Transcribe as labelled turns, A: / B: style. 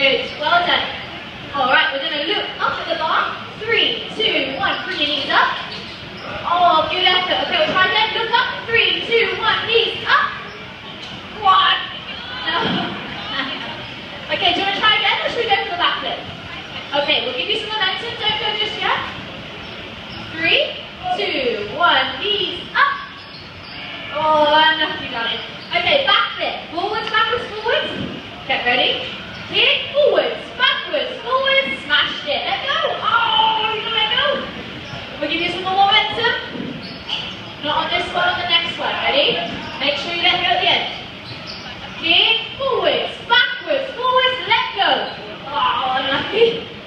A: Good. Well done. All right, we're going to look up at the bar. 3, 2, 1. Bring your knees up. Oh, good effort. Okay, we'll try again. Look up. 3, 2, 1. Knees up. 1. No. Okay, do you want to try again or should we go for the back flip? Okay, we'll give you some momentum. Don't go just yet. 3, 2, 1. Knees up. Oh, enough. You got it. Okay, back flip. Forwards, backwards, forwards. Get ready. Kick, forwards, backwards, forwards. Smashed it. Let go. Oh, you let go. We'll give you some more momentum. Not on this one, on the next one. Ready? Make sure you let go at the end. Kick, forwards, backwards, forwards, let go. Oh, unlucky.